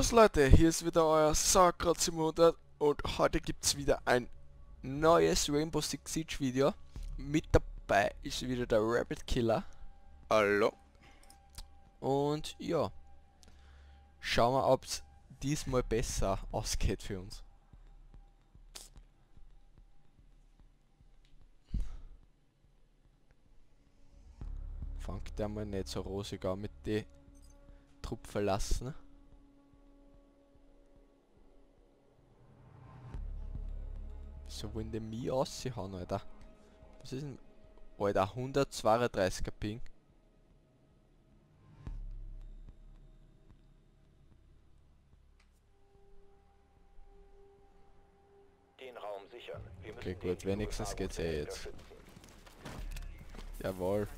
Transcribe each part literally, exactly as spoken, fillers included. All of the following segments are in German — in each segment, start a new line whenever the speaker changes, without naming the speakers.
Servus Leute, hier ist wieder euer Sauerkraut Simon und heute gibt es wieder ein neues Rainbow Six Siege Video. Mit dabei ist wieder der Rabbit Killer.
Hallo.
Und ja, schauen wir, ob es diesmal besser ausgeht für uns. Fangt der mal nicht so rosig an mit den Trupp verlassen. So wollen die mich aushauen, Alter. Was ist denn? Alter, hundertzweiunddreißiger Ping.
Den Raum sichern. Wir
Okay,
müssen
gut,
den
wenigstens geht's eh
Gefahrgutbehälter
jetzt.
schützen.
Jawohl.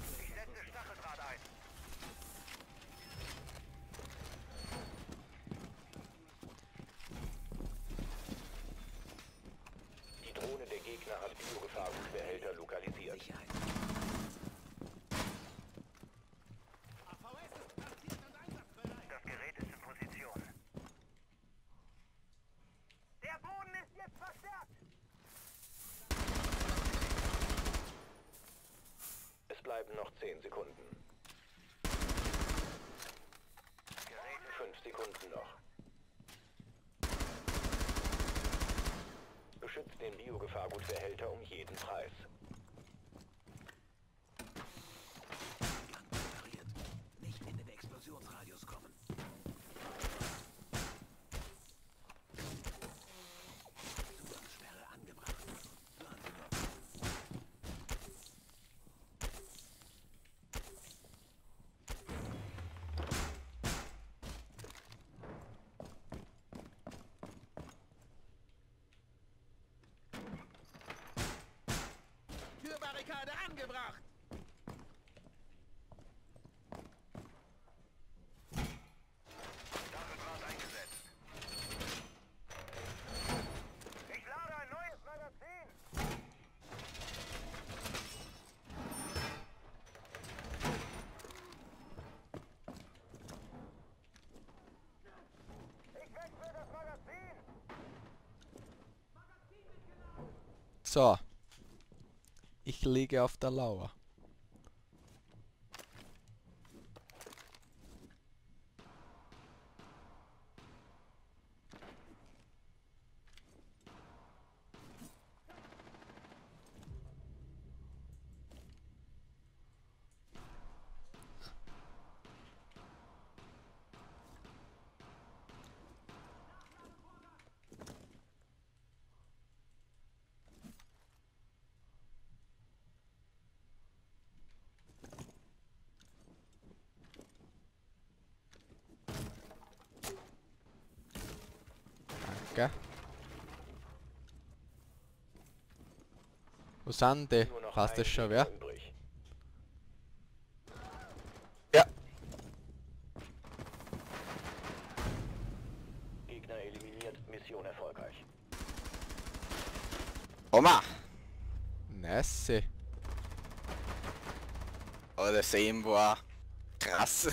Die Drohne der Gegner hat Biogefahrgutbehälter lokalisiert. Das Gerät ist in Position. Der Boden ist jetzt verstärkt! Es bleiben noch zehn Sekunden. fünf Sekunden noch. Beschützt den Biogefahrgutbehälter um jeden Preis.
Nicht in den Explosionsradius kommen. Zugangssperre angebracht. Hören Sie nur. Türbarrikade angebracht!
Stacheldraht eingesetzt. Ich lade ein neues Magazin! Ich wechsle das Magazin!
So. Ich liege auf der Lauer. Danke. Wo sind die?
Nur noch
Passt
ein
das schon,
Gegner
wer?
übrig.
Ja.
Gegner eliminiert, Mission erfolgreich.
Oma.
Nice.
Aber das Aim war krass.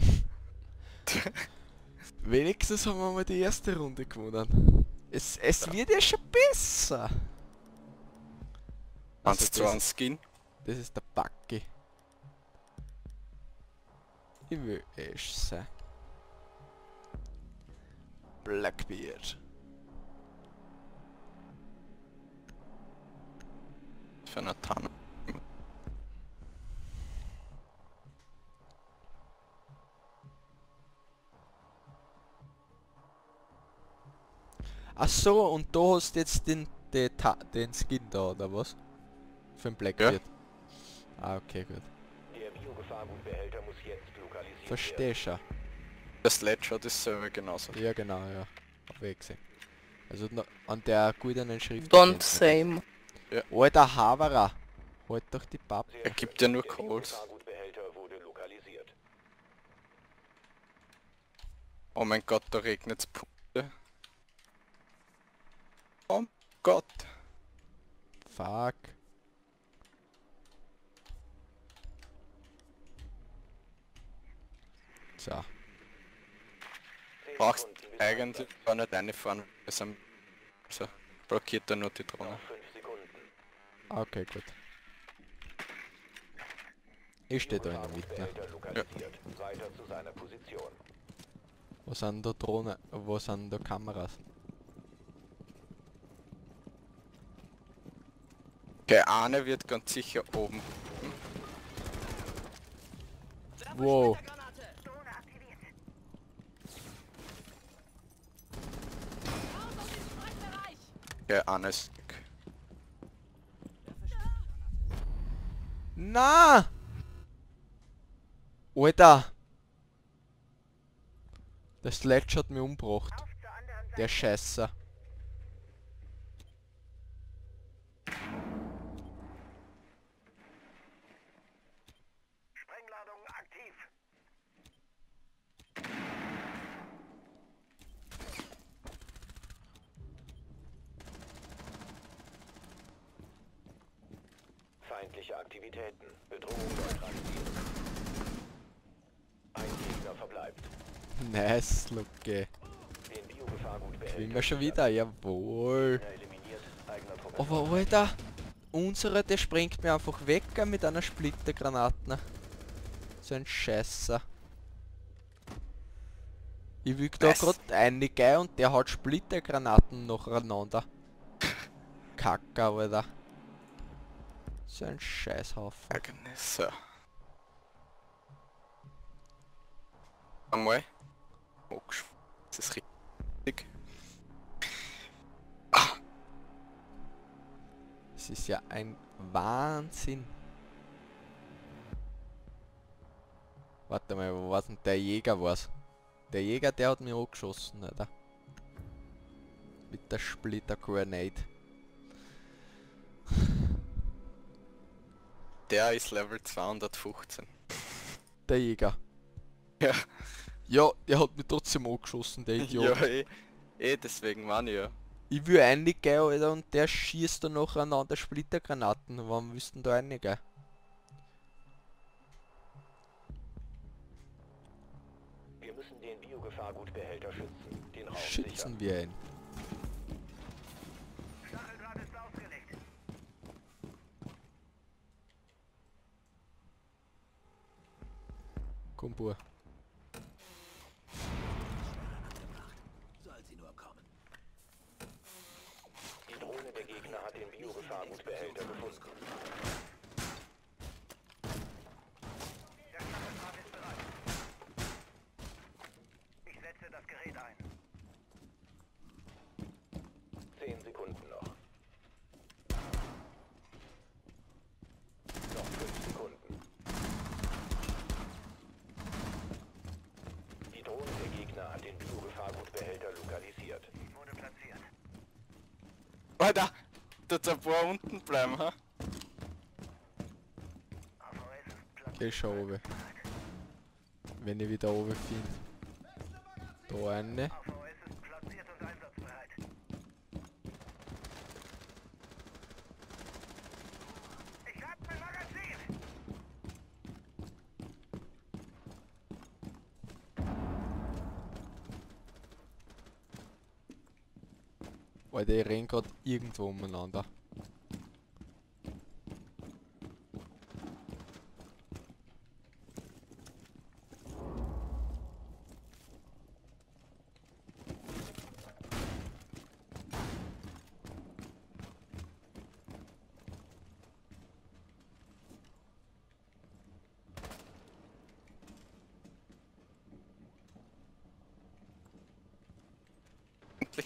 Wenigstens haben wir mal die erste Runde gewonnen. Es, es
Ja.
wird ja schon besser. Also
Eins zu
das,
eins Skin.
das ist der Backi. Ich will echt sein. Blackbeard.
Für eine Tanne.
Ach so, und du hast jetzt den, den, Ta den Skin da, oder was? Für den Blackbeard. Ah, okay, gut.
Der Biogefahrgutbehälter muss jetzt lokalisiert
Versteh schon.
Das Sledge hat das selber genauso.
Ja, genau, ja. Hab ich gesehen. Also na, an der goldenen Schrift.
Don't
erkennt man
same.
das. Alter Haverer. Halt doch die Papp.
Sehr
Er gibt
schön.
ja nur
Der
Calls.
Biogefahrgutbehälter wurde lokalisiert.
Oh mein Gott, da regnet's Punkte. Oh Gott.
Fuck. So.
Zehn
Brauchst-
Sekunden bis
eigentlich gar nicht reinfahren, wir sind also blockiert er nur die Drohne.
Noch fünf Sekunden.
Okay, gut. Ich stehe da in der Mitte.
Gefahrgutbehälter lokalisiert. Weiter zu seiner Position.
Wo sind da Drohnen? Wo sind da Kameras?
Okay, eine wird ganz sicher oben.
Wow.
Okay, eine ist weg.
Na! Alter! Der Sledge hat mich umgebracht. Der Scheißer.
Sprengladung aktiv. Feindliche Aktivitäten. Bedrohung neutralisiert. Ein Gegner verbleibt.
Nice, Lucke.
Den Biogefahrgutbehälter.
Kriegen wir schon wieder, jawohl.
Gegner eliminiert. Eigener Truppe.
Aber Alter, unsere, der springt mir einfach weg mit einer Splittergranaten. So ein Scheißer. Ich will da
Was?
grad reingehen und der hat Splittergranaten nacheinander. Kacke, Alter. So ein Scheißhaufen.
Eigentlich so. Einmal. Oh, das ist richtig.
Es ist ja ein Wahnsinn. Warte mal, wo war denn der Jäger war's? Der Jäger, der hat mich angeschossen, Alter. Mit der Splitter Grenade.
Der ist Level zweihundertfünfzehn.
Der Jäger.
Ja.
Ja, der hat mich trotzdem angeschossen, der Idiot.
Ja, eh, eh, deswegen meine ich ja.
Ich will reingehen, Alter, und der schießt dann nacheinander Splittergranaten. Warum willst du denn da reingehen?
Wir müssen den Biogefahrgutbehälter schützen. Den Raum
Schützen
sichern.
wir ihn.
Stacheldraht ist ausgelegt.
Komm, Bur.
Soll sie nur kommen.
Die Drohne der Gegner hat den Biogefahrgutbehälter gefunden. Der Stacheldraht ist bereit. Ich setze das Gerät ein. Zehn Sekunden noch. Noch fünf Sekunden. Die Drohne der Gegner hat den Biogefahrgutbehälter lokalisiert. Wurde platziert.
Alter, tut ein paar unten bleiben, ha?
A V S ist platziert.
Geh schon oben. Wenn ich wieder oben finde. Da eine.
A V S ist platziert und einsatzbereit. Ich hab mein Magazin!
Weil die rennen gerade irgendwo umeinander.
Endlich.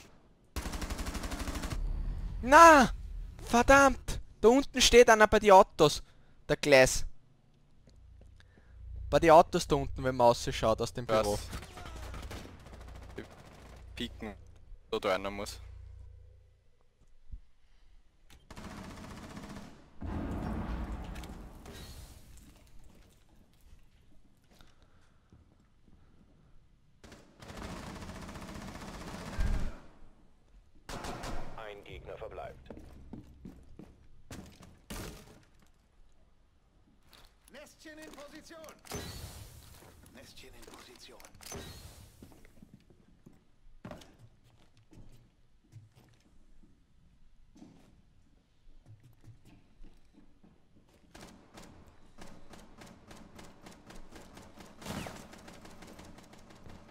Na! Verdammt! Da unten steht einer bei den Autos. Der Gleis. Bei den Autos da unten, wenn man rausschaut aus dem Büro.
Was? Die Piken, wo da einer muss.
Ein Gegner verbleibt.
Nestchen in Position. Nestchen in Position.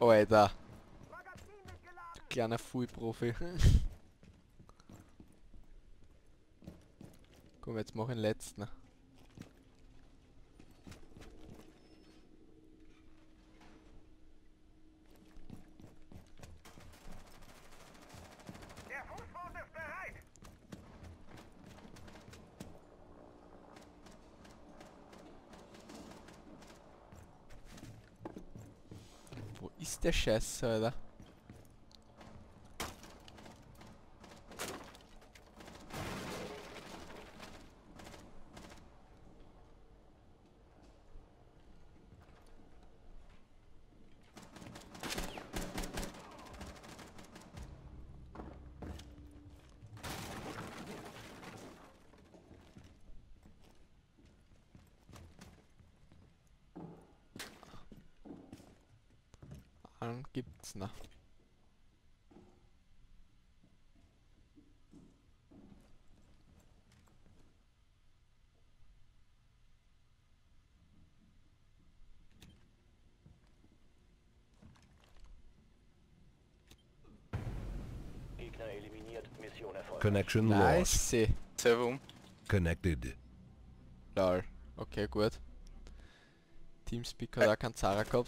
Alter. Du kleiner Full-Profi. Komm, jetzt mach ich den letzten.
Der Fußboden ist bereit.
Wo ist der Scheiß, Alter? Dann gibt's noch.
Gegner eliminiert. Mission erfolgreich.
Connection lost.
Nice.
Servum.
Connected.
Lol. Okay, gut. Teamspeak hat auch keinen Zara gehabt.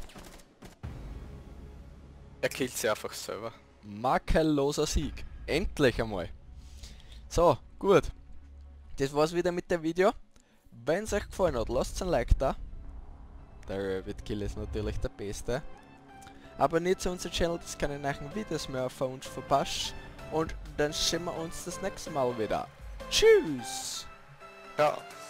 Er killt sie einfach selber.
Makelloser Sieg. Endlich einmal. So, gut. Das war's wieder mit dem Video. Wenn es euch gefallen hat, lasst ein Like da. Der Rabbit Kill ist natürlich der Beste. Abonniert unser Channel, dass keine neuen Videos mehr von uns verpasst. Und dann sehen wir uns das nächste Mal wieder. Tschüss!
Ja.